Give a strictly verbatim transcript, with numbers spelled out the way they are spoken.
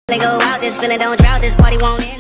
Go out, this feeling don't drought, this party won't end.